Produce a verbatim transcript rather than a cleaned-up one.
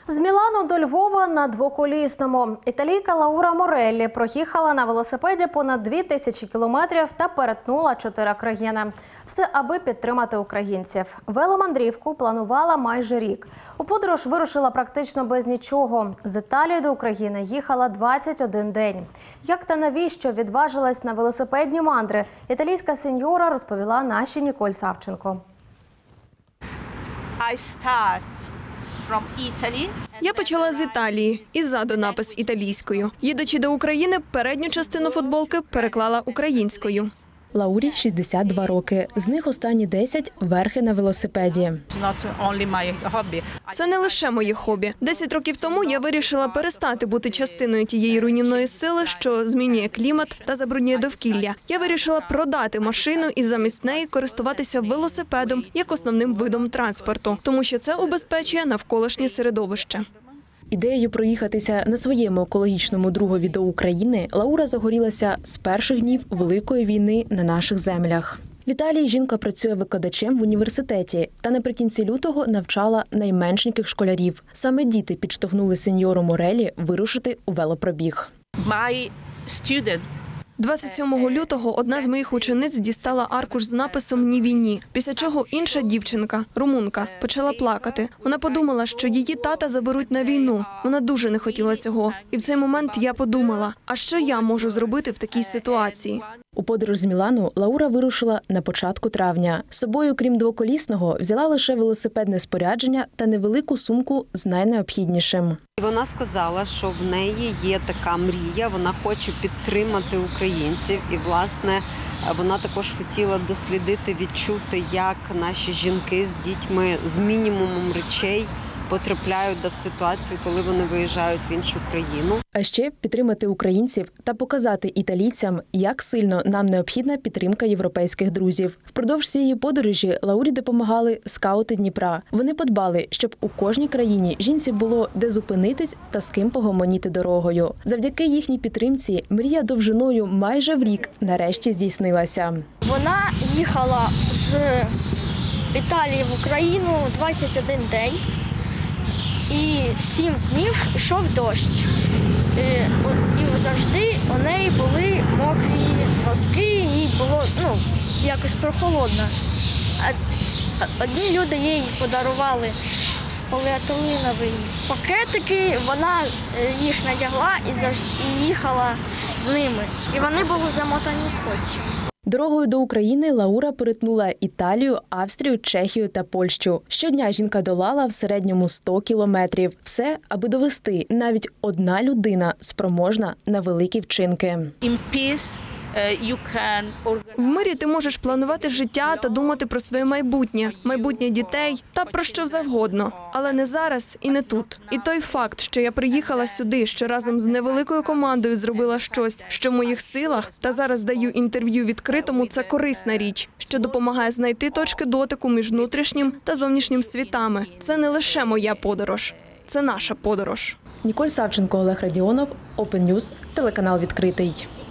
З Мілану до Львова на двоколісному. Італійка Лаура Мореллі проїхала на велосипеді понад дві тисячі кілометрів та перетнула чотири країни. Все, аби підтримати українців. Веломандрівку планувала майже рік. У подорож вирушила практично без нічого. З Італії до України їхала двадцять один день. Як та навіщо відважилась на велосипедні мандри, італійська сеньора розповіла нашій Ніколь Савченко. I start from Italy. Я почала з Італії і ззаду напис італійською. Їдучи до України, передню частину футболки переклала українською. Лаурі шістдесят два роки. З них останні десять – верхи на велосипеді. It's not only my hobby. Це не лише моє хобі. Десять років тому я вирішила перестати бути частиною тієї руйнівної сили, що змінює клімат та забруднює довкілля. Я вирішила продати машину і замість неї користуватися велосипедом як основним видом транспорту, тому що це убезпечує навколишнє середовище. Ідеєю проїхатися на своєму екологічному другові до України Лаура загорілася з перших днів Великої війни на наших землях. В Італії жінка працює викладачем в університеті та наприкінці лютого навчала найменшеньких школярів. Саме діти підштовхнули сеньору Мореллі вирушити у велопробіг. My student двадцять сьомого лютого одна з моїх учениць дістала аркуш з написом «Ні війні», після чого інша дівчинка, румунка, почала плакати. Вона подумала, що її тата заберуть на війну. Вона дуже не хотіла цього. І в цей момент я подумала, а що я можу зробити в такій ситуації? У подорож з Мілану Лаура вирушила на початку травня. З собою, крім двоколісного, взяла лише велосипедне спорядження та невелику сумку з найнеобхіднішим. Вона сказала, що в неї є така мрія, вона хоче підтримати українців. І, власне, вона також хотіла дослідити, відчути, як наші жінки з дітьми з мінімумом речей потрапляють в ситуацію, коли вони виїжджають в іншу країну. А ще підтримати українців та показати італійцям, як сильно нам необхідна підтримка європейських друзів. Впродовж цієї подорожі Лаурі допомагали скаути Дніпра. Вони подбали, щоб у кожній країні жінці було де зупинитись та з ким погомоніти дорогою. Завдяки їхній підтримці мрія довжиною майже в рік нарешті здійснилася. Вона їхала з Італії в Україну двадцять один день. І сім днів йшов дощ. І, і завжди у неї були мокрі носки, їй було ну, якось прохолодно. Одні люди їй подарували поліетиленові пакетики, вона їх надягла і, завжди, і їхала з ними. І вони були замотані скотчем. Дорогою до України Лаура перетнула Італію, Австрію, Чехію та Польщу. Щодня жінка долала в середньому сто кілометрів. Все, аби довести, навіть одна людина спроможна на великі вчинки. in peace you can В мирі ти можеш планувати життя та думати про своє майбутнє, майбутнє дітей та про що завгодно. Але не зараз і не тут. І той факт, що я приїхала сюди, що разом з невеликою командою зробила щось, що в моїх силах, та зараз даю інтерв'ю відкритому, це корисна річ, що допомагає знайти точки дотику між внутрішнім та зовнішнім світами. Це не лише моя подорож, це наша подорож. Ніколь Савченко, Олег Радіонов, Open News, телеканал «Відкритий».